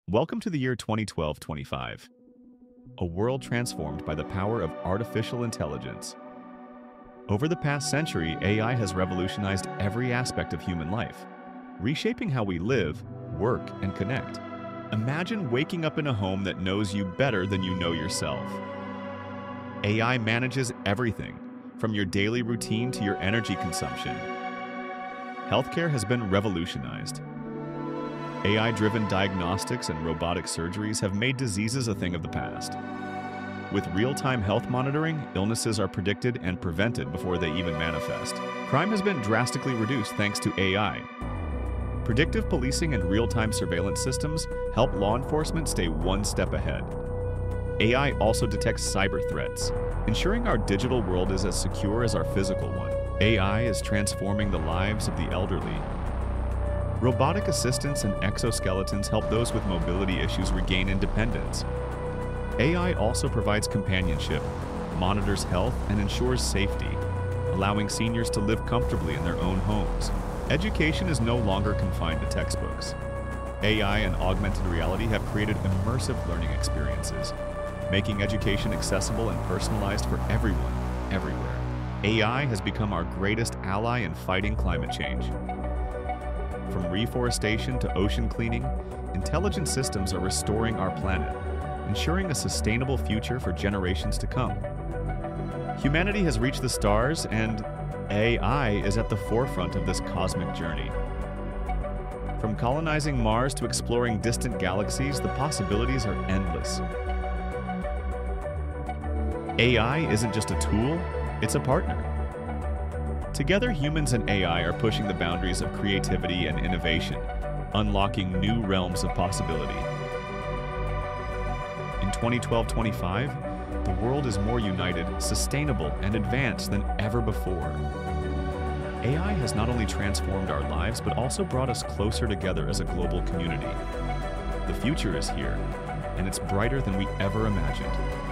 Welcome to the year 2012-25, a world transformed by the power of artificial intelligence. Over the past century, AI has revolutionized every aspect of human life, reshaping how we live, work, and connect. Imagine waking up in a home that knows you better than you know yourself. AI manages everything, from your daily routine to your energy consumption. Healthcare has been revolutionized. AI-driven diagnostics and robotic surgeries have made diseases a thing of the past. With real-time health monitoring, illnesses are predicted and prevented before they even manifest. Crime has been drastically reduced thanks to AI. Predictive policing and real-time surveillance systems help law enforcement stay one step ahead. AI also detects cyber threats, ensuring our digital world is as secure as our physical one. AI is transforming the lives of the elderly. Robotic assistants and exoskeletons help those with mobility issues regain independence. AI also provides companionship, monitors health, and ensures safety, allowing seniors to live comfortably in their own homes. Education is no longer confined to textbooks. AI and augmented reality have created immersive learning experiences, making education accessible and personalized for everyone, everywhere. AI has become our greatest ally in fighting climate change. From reforestation to ocean cleaning, intelligent systems are restoring our planet, ensuring a sustainable future for generations to come. Humanity has reached the stars, and AI is at the forefront of this cosmic journey. From colonizing Mars to exploring distant galaxies, the possibilities are endless. AI isn't just a tool, it's a partner. Together, humans and AI are pushing the boundaries of creativity and innovation, unlocking new realms of possibility. In 2012-25, the world is more united, sustainable, and advanced than ever before. AI has not only transformed our lives, but also brought us closer together as a global community. The future is here, and it's brighter than we ever imagined.